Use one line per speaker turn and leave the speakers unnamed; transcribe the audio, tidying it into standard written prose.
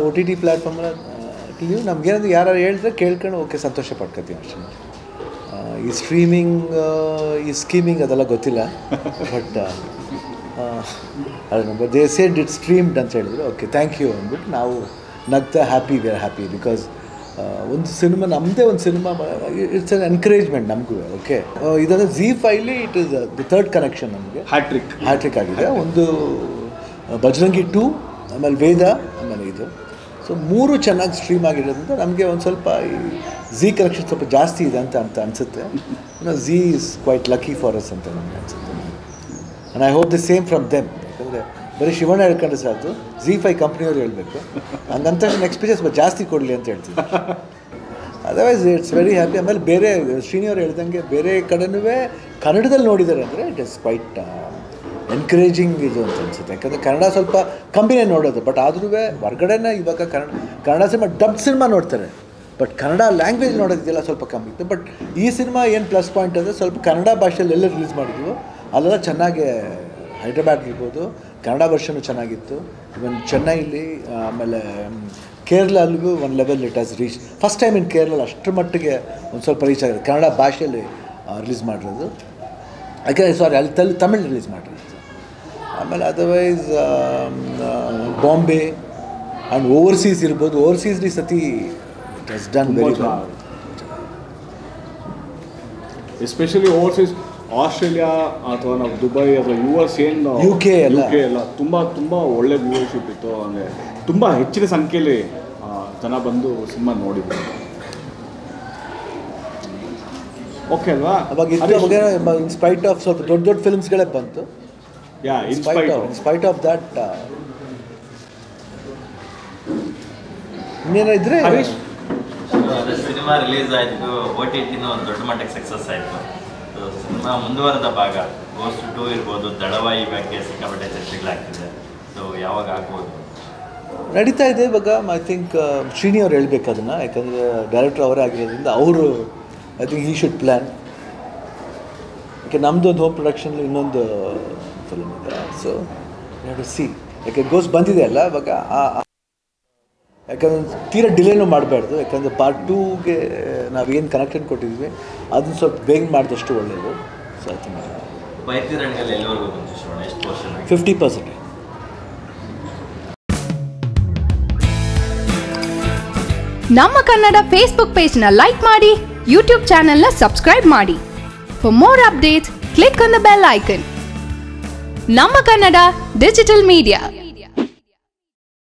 OTT ಪ್ಲ್ಯಾಟ್ಫಾರ್ಮಲ್ಲಿ ನಮಗೇನಾದ್ರು ಯಾರು ಹೇಳಿದ್ರೆ ಕೇಳ್ಕೊಂಡು ಓಕೆ ಸಂತೋಷ ಪಡ್ಕೊತೀವಿ ಅಷ್ಟೇ. ಈ ಸ್ಟ್ರೀಮಿಂಗ್ ಈ ಸ್ಕೀಮಿಂಗ್ ಅದೆಲ್ಲ ಗೊತ್ತಿಲ್ಲ. ಬಟ್ ಅದನ್ನು ದೇ ಸೇಡ್ ಇಟ್ ಸ್ಟ್ರೀಮ್ಡ್ ಅಂತ ಹೇಳಿದ್ರು. ಓಕೆ ಥ್ಯಾಂಕ್ ಯು ಅಂದ್ಬಿಟ್ಟು ನಾವು ನಗ್ತಾ happy we are happy. Because ಒಂದು ಸಿನಿಮಾ ನಮ್ಮದೇ ಒಂದು ಸಿನಿಮಾ ಇಟ್ಸ್ ಅನ್ ಎನ್ಕರೇಜ್ಮೆಂಟ್ ನಮಗೂ. ಓಕೆ ಇದನ್ನು Zee5ಲಿ it is the third connection ನಮಗೆ. ಹ್ಯಾಟ್ರಿಕ್ ಆಗಿದೆ. ಒಂದು ಬಜರಂಗಿ 2, ಆಮೇಲೆ ವೇದ, ಆಮೇಲೆ ಇದು. ಸೊ 3 ಚೆನ್ನಾಗಿ ಸ್ಟ್ರೀಮ್ ಆಗಿರೋದ್ರಿಂದ ನಮಗೆ ಒಂದು ಸ್ವಲ್ಪ ಈ ಝೀ ಕಲೆಕ್ಷನ್ ಸ್ವಲ್ಪ ಜಾಸ್ತಿ ಇದೆ ಅಂತ ಅನಿಸುತ್ತೆ. Zee is quite lucky for us ಅಂತ ನಮಗೆ ಅನಿಸುತ್ತೆ. And I hope the same from them. ಯಾಕಂದರೆ ಬರೀ ಶಿವಣ್ಣ ಹೇಳ್ಕೊಂಡ್ರೆ ಸಾಕು, Zee5 ಕಂಪ್ನಿಯವ್ರು ಹೇಳಬೇಕು. ಹಂಗಂತ ಎಕ್ಸ್ಪೀರಿಯನ್ಸ್ ಜಾಸ್ತಿ ಕೊಡಲಿ ಅಂತ ಹೇಳ್ತೀನಿ. Otherwise it's very happy. ಆಮೇಲೆ ಬೇರೆ ಶ್ರೀನಿ ಅವ್ರು ಹೇಳ್ದಂಗೆ ಬೇರೆ ಕಡೆನೂ ಕನ್ನಡದಲ್ಲಿ ನೋಡಿದ್ದಾರೆ ಅಂದರೆ ಇಟ್ ಇಸ್ ಕ್ವೈಟ್ ಎನ್ಕರೇಜಿಂಗ್ ಇದು ಅಂತ ಅನಿಸುತ್ತೆ. ಯಾಕಂದರೆ ಕನ್ನಡ ಸ್ವಲ್ಪ ಕಮ್ಮಿನೇ ನೋಡೋದು. ಬಟ್ ಆದ್ರೂ ಹೊರಗಡೆನೇ ಇವಾಗ ಕನ್ನಡ ಸಿನಿಮಾ ಡಬ್ ಸಿನಿಮಾ ನೋಡ್ತಾರೆ. ಬಟ್ ಕನ್ನಡ ಲ್ಯಾಂಗ್ವೇಜ್ ನೋಡೋದಿದೆಲ್ಲ ಸ್ವಲ್ಪ ಕಮ್ಮಿ ಇತ್ತು. ಬಟ್ ಈ ಸಿನಿಮಾ ಏನು ಪ್ಲಸ್ ಪಾಯಿಂಟ್ ಅಂದರೆ ಸ್ವಲ್ಪ ಕನ್ನಡ ಭಾಷೆಯಲ್ಲಿ ಎಲ್ಲ ರಿಲೀಸ್ ಮಾಡಿದ್ವು. ಅಲ್ಲೆಲ್ಲ ಚೆನ್ನಾಗಿ ಹೈದ್ರಾಬಾದ್ ಇರ್ಬೋದು, ಕನ್ನಡ ವರ್ಷನೂ ಚೆನ್ನಾಗಿತ್ತು. ಇವನ್ ಚೆನ್ನೈಲಿ, ಆಮೇಲೆ ಕೇರಳಲ್ಲೂ ಒಂದು level it has reach. First time in Kerala ಅಷ್ಟರ ಮಟ್ಟಿಗೆ ಒಂದು ಸ್ವಲ್ಪ ರೀಚ್ ಆಗಿದೆ ಕನ್ನಡ ಭಾಷೆಯಲ್ಲಿ ರಿಲೀಸ್ ಮಾಡಿರೋದು. ಯಾಕೆ ಸಾರಿ ಅಲ್ಲಿ ತಮಿಳ್ ರಿಲೀಸ್ ಮಾಡಿರೋದು. ಆಮೇಲೆ ಅದರ್ವೈಸ್ ಬಾಂಬೆ ಆ್ಯಂಡ್ ಓವರ್ಸೀಸ್ ಇರ್ಬೋದು. ಓವರ್ಸೀಸ್ಲಿ ಸತಿ it has done very well.
Especially overseas Australia ಅಥವಾ ನಾವು ದುಬೈ ಅಥವಾ US ಏನು
UK ಎಲ್ಲ
ತುಂಬ ಒಳ್ಳೆ ವ್ಯೂವರ್ಶಿಪ್ ಇತ್ತು. ಅಂದರೆ ತುಂಬ ಹೆಚ್ಚಿನ ಸಂಖ್ಯೆಯಲ್ಲಿ ಜನ ಬಂದು ಸಿನಿಮಾ ನೋಡಿದ್ರು. ಓಕೆ ಅಲ್ವಾ?
ಅವಾಗ ಇನ್ಸ್ಪೈಟ್ ಆಫ್ ಸ್ವಲ್ಪ ದೊಡ್ಡ ಫಿಲ್ಮ್ಸ್ಗಳೇ ಬಂತು. ಇನ್ಸ್ಪೈಟ್ ಆಫ್ ದಟ್ ಇನ್ನೇನೋ ಇದ್ರೆ
ಸಿನಿಮಾ ರಿಲೀಸ್ ಆಯಿತು, OTTನೂ ಒಂದು ದೊಡ್ಡ ಮಟ್ಟಕ್ಕೆ ಸಕ್ಸಸ್ ಆಯಿತು. ಸಿನಿಮಾ ಮುಂದುವರೆದ ಭಾಗ ಗೋಸ್ಟ್ 2 ಇರ್ಬೋದು, ದಳವಾಯಿ ಬಗ್ಗೆ ಸಿಕ್ಕಾಪಟ್ಟೆ ಚರ್ಚೆಗಳಾಗ್ತಿದೆ. ಸೊ ಯಾವಾಗ ಆಗ್ಬೋದು?
ನಡೀತಾ ಇದೆ ಇವಾಗ. ಐ ಥಿಂಕ್ ಶ್ರೀನಿ ಅವ್ರು ಹೇಳ್ಬೇಕು ಅದನ್ನು. ಯಾಕಂದರೆ ಡೈರೆಕ್ಟರ್ ಅವರೇ ಆಗಿರೋದ್ರಿಂದ ಅವರು I think he should plan. ಯಾಕೆ ನಮ್ಮದು ಒಂದು ಹೋಮ್ ಪ್ರೊಡಕ್ಷನ್ ಇನ್ನೊಂದು ಫಿಲ್ಮ್ ಇದೆ. So to see. ಯಾಕೆ ಗೋಸ್ಟ್ ಬಂದಿದೆ ಅಲ್ಲ ಇವಾಗ. ಯಾಕಂದ್ರೆ ತೀರಾ ಡಿಲೇನೂ ಮಾಡಬಾರ್ದು. ಯಾಕಂದರೆ ಪಾರ್ಟ್ 2ಗೆ ನಾವೇನು ಕನೆಕ್ಷನ್ ಕೊಟ್ಟಿದ್ವಿ ಅದನ್ನು ಸ್ವಲ್ಪ ಬೇಗ ಮಾಡಿದಷ್ಟು ಒಳ್ಳೆಯದು. So I think 50%.
ನಮ್ಮ ಕನ್ನಡ ಫೇಸ್ಬುಕ್ ಪೇಜ್ನ ಲೈಕ್ ಮಾಡಿ, ಯೂಟ್ಯೂಬ್ ಚಾನೆಲ್ನ ಸಬ್ಸ್ಕ್ರೈಬ್ ಮಾಡಿ. For more updates click on the bell icon. ನಮ್ಮ ಕನ್ನಡ ಡಿಜಿಟಲ್ ಮೀಡಿಯಾ.